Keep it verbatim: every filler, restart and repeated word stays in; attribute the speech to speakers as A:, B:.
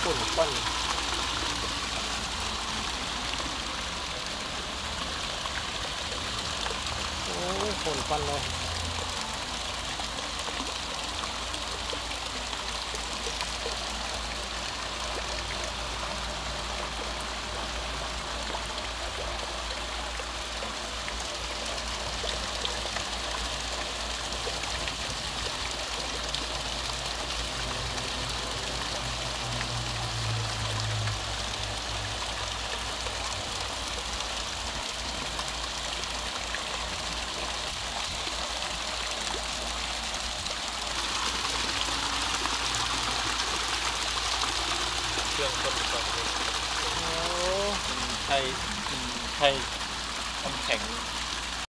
A: ฝุ่นปั้นโอ้ฝุ่นปั้นเลย
B: เครื่องคนก่อนเลย
A: โอ้
B: ใช้ใช้น้ำแข็ง